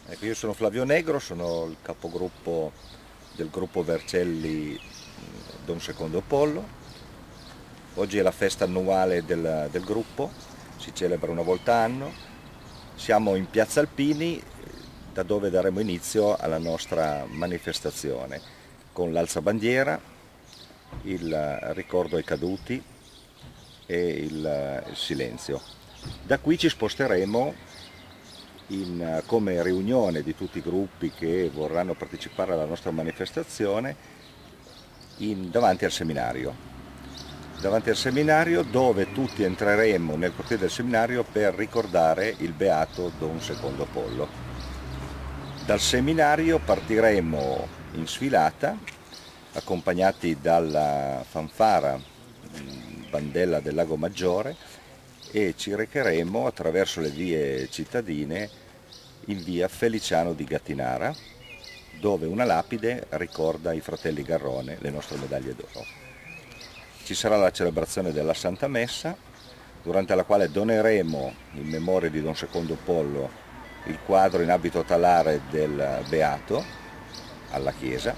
Ecco, io sono Flavio Negro, sono il capogruppo del gruppo Vercelli Don Secondo Pollo. Oggi è la festa annuale del gruppo, si celebra una volta anno. Siamo in Piazza Alpini, da dove daremo inizio alla nostra manifestazione, con l'alzabandiera, il ricordo ai caduti e il silenzio. Da qui ci sposteremo come riunione di tutti i gruppi che vorranno partecipare alla nostra manifestazione davanti al seminario. Davanti al seminario, dove tutti entreremo nel cortile del seminario per ricordare il beato Don Secondo Pollo. Dal seminario partiremo in sfilata, accompagnati dalla fanfara Bandella del Lago Maggiore, e ci recheremo attraverso le vie cittadine in via Feliciano di Gattinara, dove una lapide ricorda i fratelli Garrone le nostre medaglie d'oro. Ci sarà la celebrazione della Santa Messa, durante la quale doneremo in memoria di Don Secondo Pollo il quadro in abito talare del Beato alla chiesa,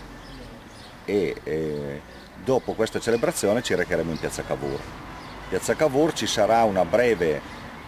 e dopo questa celebrazione ci recheremo in Piazza Cavour. Piazza Cavour ci sarà una breve,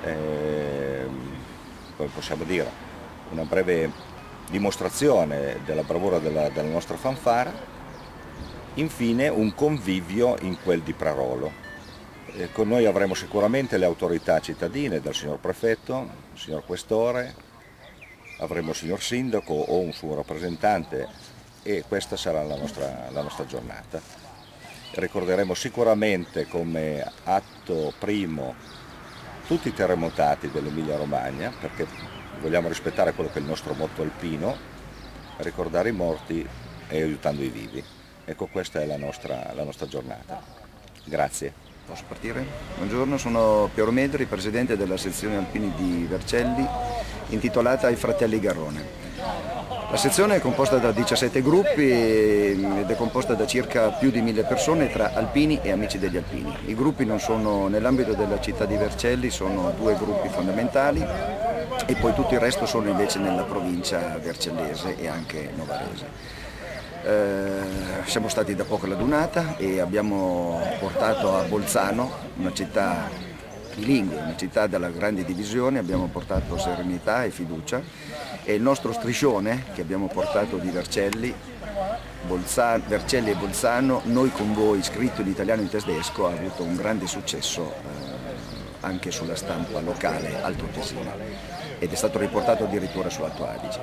come possiamo dire, una breve dimostrazione della bravura della nostra fanfara, infine un convivio in quel di Prarolo. Con noi avremo sicuramente le autorità cittadine, dal signor prefetto, il signor questore, avremo il signor sindaco o un suo rappresentante, e questa sarà la nostra giornata. Ricorderemo sicuramente come atto primo tutti i terremotati dell'Emilia Romagna, perché vogliamo rispettare quello che è il nostro motto alpino: ricordare i morti e aiutando i vivi. Ecco, questa è la nostra giornata. Grazie. Posso partire? Buongiorno, sono Piero Medri, presidente della sezione alpini di Vercelli, intitolata Ai Fratelli Garrone. La sezione è composta da 17 gruppi ed è composta da circa più di 1000 persone tra alpini e amici degli alpini. I gruppi non sono nell'ambito della città di Vercelli, sono 2 gruppi fondamentali, e poi tutto il resto sono invece nella provincia vercellese e anche novarese. Siamo stati da poco alla Dunata e abbiamo portato a Bolzano, una città bilingue, una città dalla grande divisione, abbiamo portato serenità e fiducia, e il nostro striscione che abbiamo portato di Vercelli e Bolzano, noi con voi, scritto in italiano e in tedesco, ha avuto un grande successo anche sulla stampa locale altoatesina, ed è stato riportato addirittura su Alto Adige.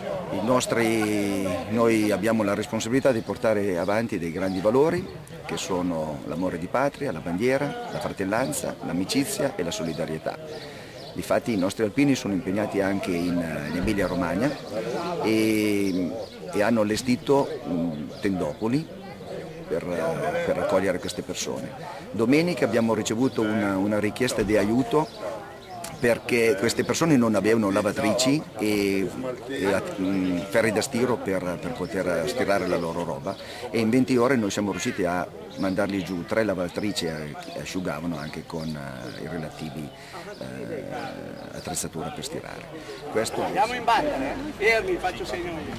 Noi abbiamo la responsabilità di portare avanti dei grandi valori che sono l'amore di patria, la bandiera, la fratellanza, l'amicizia e la solidarietà. Difatti i nostri alpini sono impegnati anche in Emilia Romagna e hanno allestito tendopoli per raccogliere queste persone. Domenica abbiamo ricevuto una richiesta di aiuto perché queste persone non avevano lavatrici e ferri da stiro per poter stirare la loro roba, e in 20 ore noi siamo riusciti a mandargli giù 3 lavatrici che asciugavano anche con i relativi attrezzature per stirare. Andiamo in battere, fermi, faccio segno io.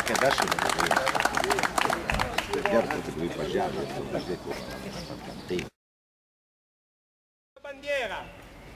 Anche adesso certo che lui facciamo, perché costa bandiera.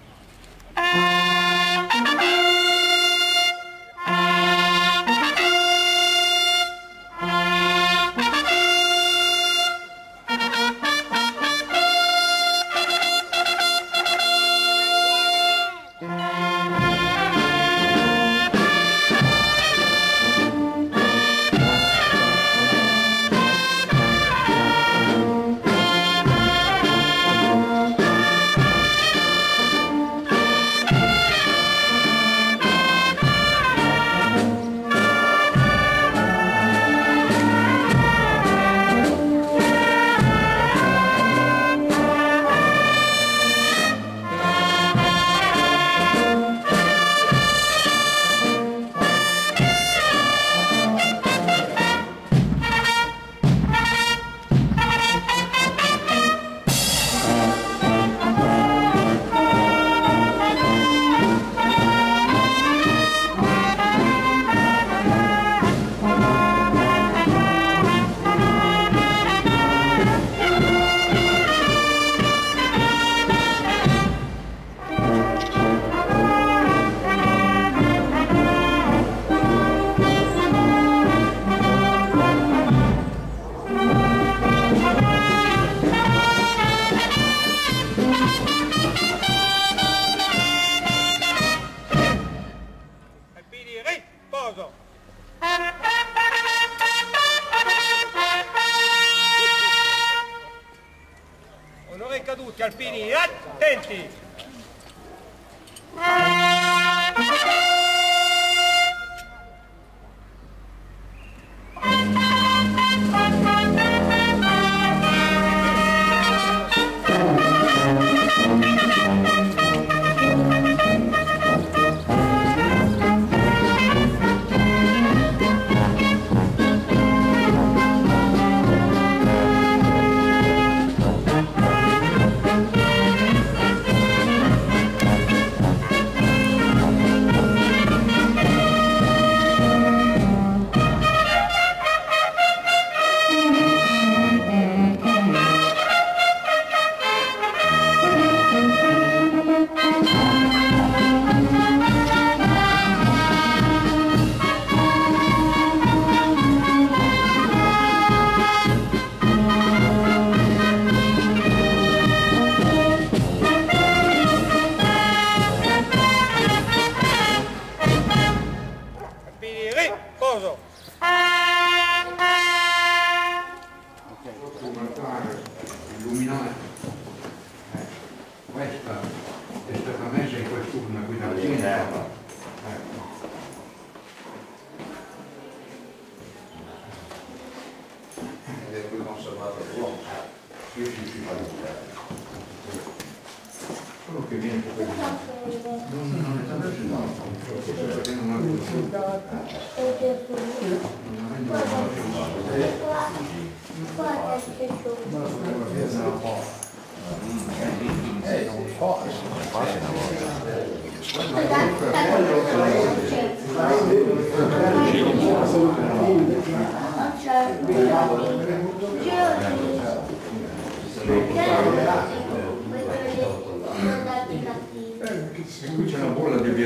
Onore ai caduti, alpini, attenti! Riposo! Illuminare. Questa è stata messa in quest'urna qui da centro. Ed è qui conservato l'uomo. Sì, solo che viene non è stato perché non avendo qui c'è una bolla di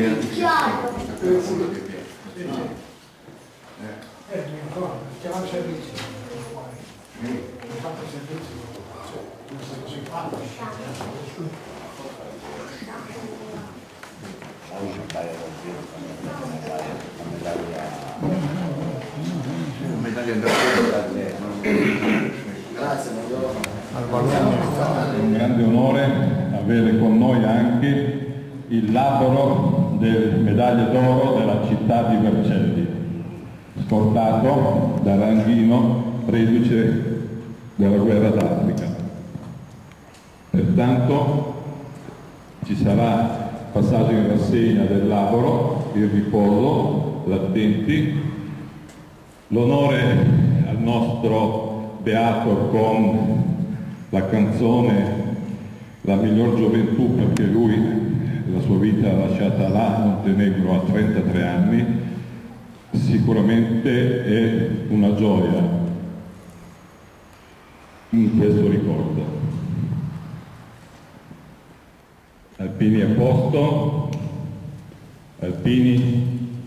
chiamare il servizio, fatto il servizio, non sta così fatto. medaglia Grazie, È un grande onore avere con noi anche il labro delle medaglie d'oro della città di Vercelli, scortato da Ranghino, reduce della guerra d'Africa. Pertanto ci sarà passaggio in rassegna del labro, il riposo, l'attenti, l'onore al nostro beato con la canzone La miglior gioventù, perché lui la sua vita l'ha lasciata là a Montenegro a 33 anni, sicuramente è una gioia in questo ricordo. Alpini a posto, Alpini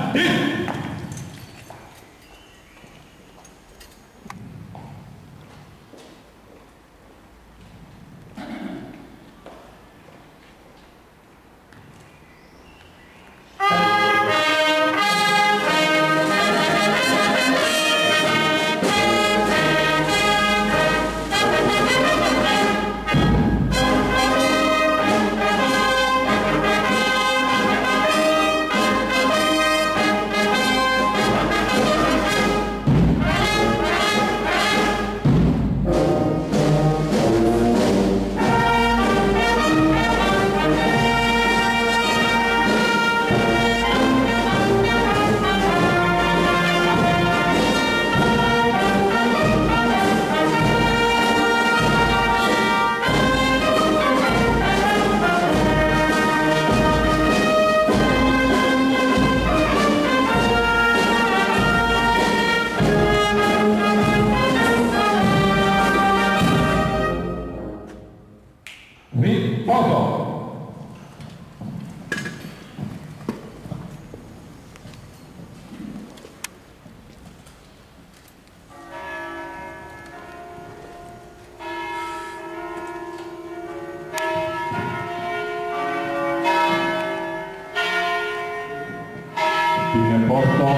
a posto,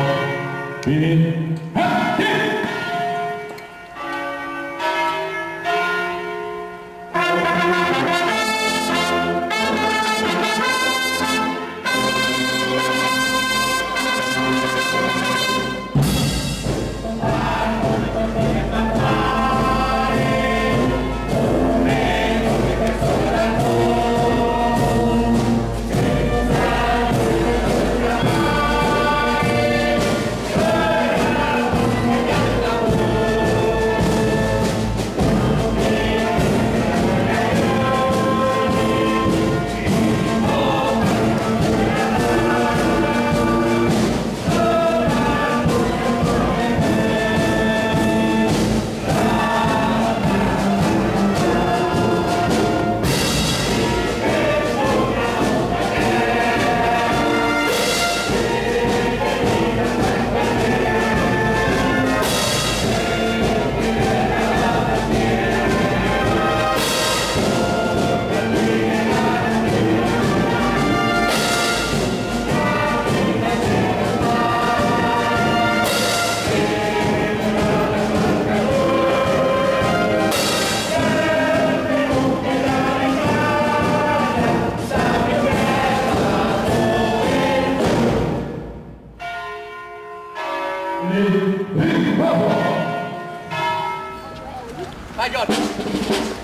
Alpini Vai Giorgio!